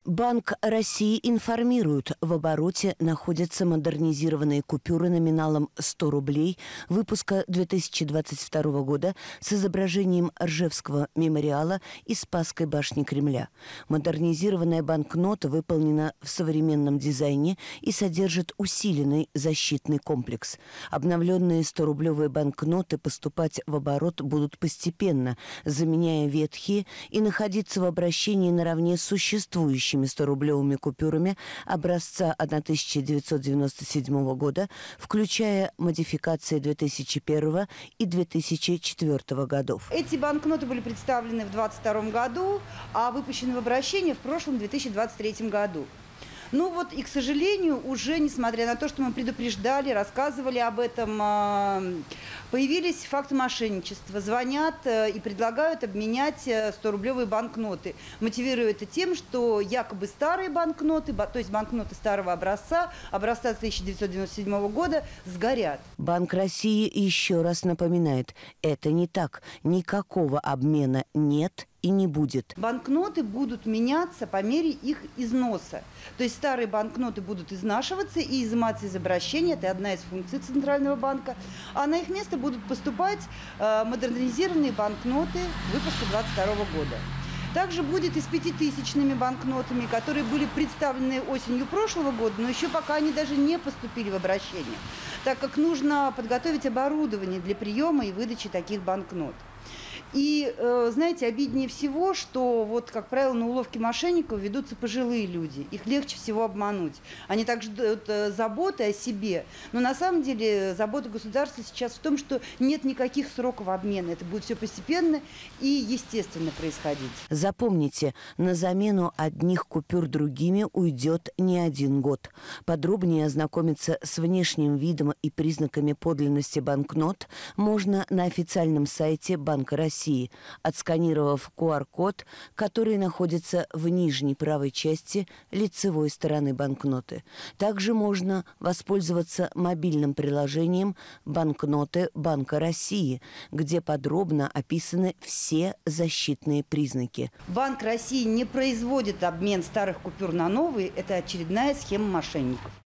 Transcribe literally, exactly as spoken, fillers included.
Банк России информирует, в обороте находятся модернизированные купюры номиналом сто рублей выпуска две тысячи двадцать второго года с изображением Ржевского мемориала и Спасской башни Кремля. Модернизированная банкнота выполнена в современном дизайне и содержит усиленный защитный комплекс. Обновленные сторублевые банкноты поступать в оборот будут постепенно, заменяя ветхие и находиться в обращении наравне с существующими сторублевыми купюрами образца тысяча девятьсот девяносто седьмого года, включая модификации две тысячи первого и две тысячи четвёртого годов. Эти банкноты были представлены в двадцать втором году, а выпущены в обращение в прошлом две тысячи двадцать третьем году. Ну вот и, к сожалению, уже, несмотря на то, что мы предупреждали, рассказывали об этом, появились факты мошенничества. Звонят и предлагают обменять сторублевые банкноты, мотивируя это тем, что якобы старые банкноты, то есть банкноты старого образца, образца тысяча девятьсот девяносто седьмого года, сгорят. Банк России еще раз напоминает, это не так, никакого обмена нет и не будет. Банкноты будут меняться по мере их износа. То есть старые банкноты будут изнашиваться и изыматься из обращения. Это одна из функций Центрального банка. А на их место будут поступать э, модернизированные банкноты выпуска двадцать второго года. Также будет и с пятитысячными банкнотами, которые были представлены осенью прошлого года, но еще пока они даже не поступили в обращение, так как нужно подготовить оборудование для приема и выдачи таких банкнот. И, знаете, обиднее всего, что, вот, как правило, на уловки мошенников ведутся пожилые люди. Их легче всего обмануть. Они также дают заботы о себе. Но на самом деле забота государства сейчас в том, что нет никаких сроков обмена. Это будет все постепенно и естественно происходить. Запомните, на замену одних купюр другими уйдет не один год. Подробнее ознакомиться с внешним видом и признаками подлинности банкнот можно на официальном сайте Банка России, отсканировав ку ар код, который находится в нижней правой части лицевой стороны банкноты. Также можно воспользоваться мобильным приложением «Банкноты Банка России», где подробно описаны все защитные признаки. Банк России не производит обмен старых купюр на новые. Это очередная схема мошенников.